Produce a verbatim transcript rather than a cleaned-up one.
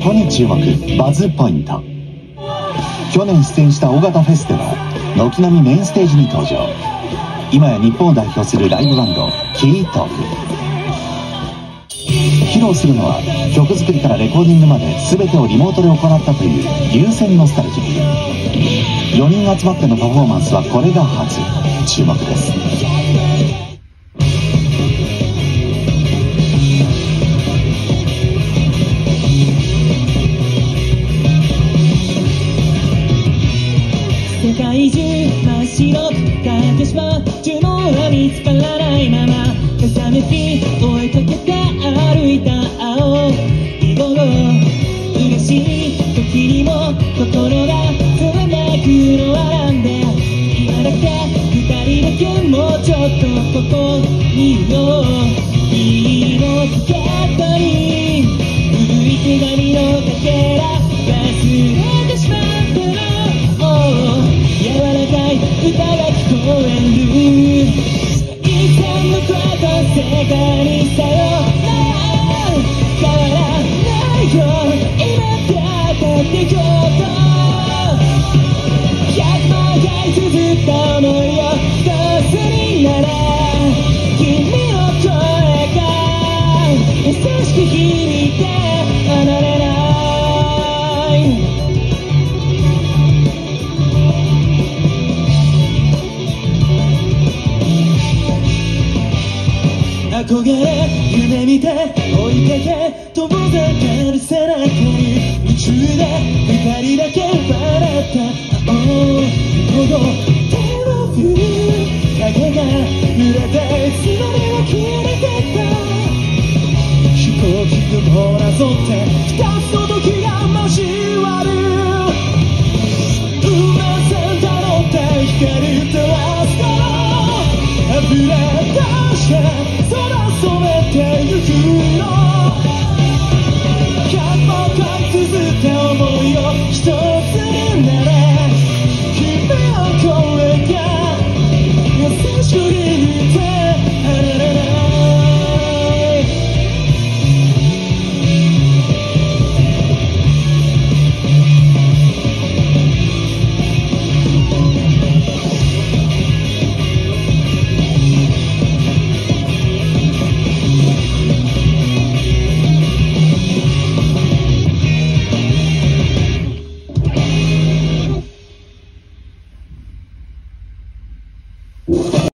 こに注目。バズポイント。去年出演した尾形フェスでは軒並みメインステージに登場。今や日本を代表するライブバンドキートーク。披露するのは曲作りからレコーディングまで全てをリモートで行ったという流線ノスタルジック。よにん集まってのパフォーマンスはこれが初。注目です。 世界中真っ白く感じしまう注文は見つからないまま風向き追いかけて歩いた青い午後嬉しい時にも心がつまなくの笑んで今だけ二人だけもうちょっとここにいよういいのポケットに古い手紙のかけら忘れてしまったの柔らかい歌が聞こえる一線の越えた世界にさよなら変わらないよ今だって今日と百万回綴った想いを一つになら君の声が優しく響いて離れない憧れ夢見て追いかけ遠ざかる背中に夢中で二人だけ笑った青ほど手を振る影が揺れていつまでも消えなかった飛行機雲なぞって二つの時が交わる馬さんたのって光とアスカの溢れ出して空染めてゆくの